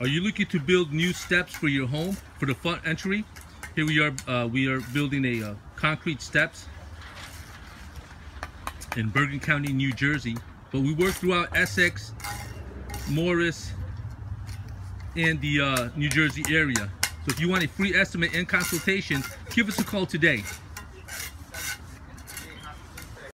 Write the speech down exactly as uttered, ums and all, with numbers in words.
Are you looking to build new steps for your home for the front entry? Here we are. Uh, we are building a uh, concrete steps in Bergen County, New Jersey. But we work throughout Essex, Morris, and the uh, New Jersey area. So if you want a free estimate and consultation, give us a call today.